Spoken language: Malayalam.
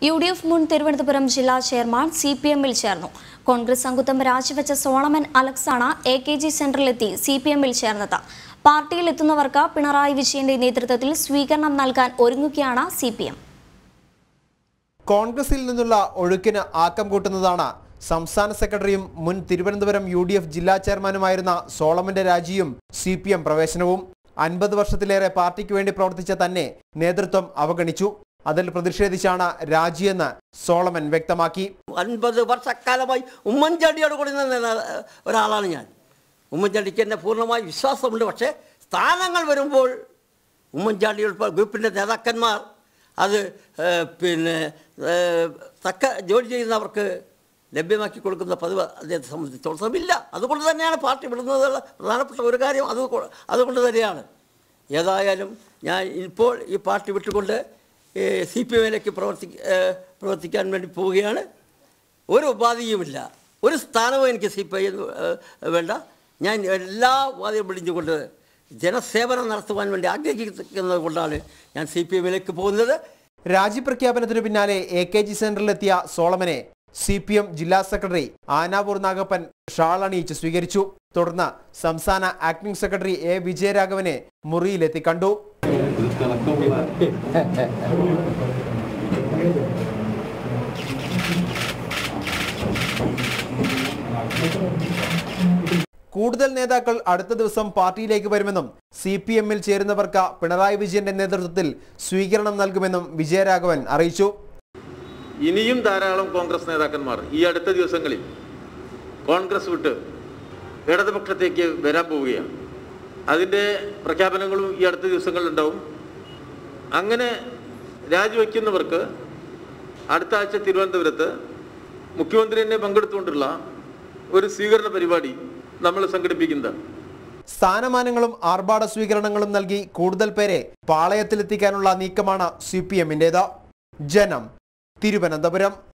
UDF മുൻ തിരുവനന്തപുരം ജില്ലാ ചെയർമാൻ Cpm-ൽ ചേർന്നു. കോൺഗ്രസ് അംഗത്വം രാജിവെച്ച സോളമൻ അലക്സാണ് AKG സെന്ററിലെത്തി Cpm-ൽ ചേർന്നത്. പാർട്ടിയിൽ എത്തുന്നവർക്ക് പിണറായി വിജയന്റെ നേതൃത്വത്തിൽ സ്വീകരണം നൽകാൻ ഒരുങ്ങുകയാണ് CPM. കോൺഗ്രസിൽ നിന്നുള്ള ഒഴുക്കിന് ആക്കം കൂട്ടുന്നതാണ് സംസ്ഥാന സെക്രട്ടറിയും മുൻ തിരുവനന്തപുരം UDF ജില്ലാ ചെയർമാനുമായിരുന്ന സോളമന്റെ രാജിയും CPM പ്രവേശനവും. 50 വർഷത്തിലേറെ പാർട്ടിക്ക് വേണ്ടി പ്രവർത്തിച്ച തന്നെ നേതൃത്വം അവഗണിച്ചു. അതിൽ പ്രതിഷേധിച്ചാണ് രാജിയെന്ന് സോളമൻ വ്യക്തമാക്കി. 50 വർഷക്കാലമായി ഉമ്മൻചാണ്ടിയോട് കൂടി നിന്ന ഒരാളാണ് ഞാൻ. ഉമ്മൻചാണ്ടിക്ക് എന്നെ പൂർണ്ണമായി വിശ്വാസമുണ്ട്. പക്ഷേ സ്ഥാനങ്ങൾ വരുമ്പോൾ ഉമ്മൻചാണ്ടിയുടെ ഗ്രൂപ്പിൻ്റെ നേതാക്കന്മാർ അത് തക്ക ജോലി ചെയ്യുന്നവർക്ക് ലഭ്യമാക്കി കൊടുക്കുന്ന പതിവ് അദ്ദേഹത്തെ സംബന്ധിച്ചിടത്തോളം ഇല്ല. അതുകൊണ്ട് തന്നെയാണ് പാർട്ടി വിടുന്നതുള്ള പ്രധാനപ്പെട്ട ഒരു കാര്യം അതുകൊണ്ട് തന്നെയാണ്. ഏതായാലും ഞാൻ ഇപ്പോൾ ഈ പാർട്ടി വിട്ടുകൊണ്ട് CPM-ലേക്ക് പ്രവർത്തിക്കാൻ വേണ്ടി പോവുകയാണ്. ഒരു ഉപാധിയുമില്ല, ഒരു സ്ഥാനവും എനിക്ക് CPM വേണ്ട. ഞാൻ എല്ലാ ഉപാധിയും പിടിച്ചുകൊണ്ട് ജനസേവനം നടത്തുവാൻ വേണ്ടി ആഗ്രഹിക്കുന്നത് കൊണ്ടാണ് ഞാൻ CPM-ലേക്ക് പോകുന്നത്. രാജിപ്രഖ്യാപനത്തിനു പിന്നാലെ AKG സെന്ററിലെത്തിയ സോളമനെ CPM ജില്ലാ സെക്രട്ടറി ആനാപൂർ നാഗപ്പൻ ഷാൾ അണിയിച്ച് സ്വീകരിച്ചു. തുടർന്ന് സംസ്ഥാന ആക്ടിംഗ് സെക്രട്ടറി A. വിജയരാഘവനെ മുറിയിലെത്തി കണ്ടു. കൂടുതൽ നേതാക്കൾ അടുത്ത ദിവസം പാർട്ടിയിലേക്ക് വരുമെന്നും CPM-ൽ ചേരുന്നവർക്ക് പിണറായി വിജയന്റെ നേതൃത്വത്തിൽ സ്വീകരണം നൽകുമെന്നും വിജയരാഘവൻ അറിയിച്ചു. ഇനിയും ധാരാളം കോൺഗ്രസ് നേതാക്കന്മാർ ഈ അടുത്ത ദിവസങ്ങളിൽ കോൺഗ്രസ് വിട്ട് ഇടതുപക്ഷത്തേക്ക് വരാൻ പോവുകയാണ്. അതിൻ്റെ പ്രഖ്യാപനങ്ങളും ഈ അടുത്ത ദിവസങ്ങളിലുണ്ടാവും. അങ്ങനെ രാജിവെക്കുന്നവർക്ക് അടുത്ത ആഴ്ച തിരുവനന്തപുരത്ത് മുഖ്യമന്ത്രി തന്നെ പങ്കെടുത്തുകൊണ്ടുള്ള ഒരു സ്വീകരണ പരിപാടി നമ്മൾ സംഘടിപ്പിക്കുന്നത്. സ്ഥാനമാനങ്ങളും ആർഭാട സ്വീകരണങ്ങളും നൽകി കൂടുതൽ പേരെ പാളയത്തിലെത്തിക്കാനുള്ള നീക്കമാണ് CPM-ന്റേത്. ജനം, തിരുവനന്തപുരം.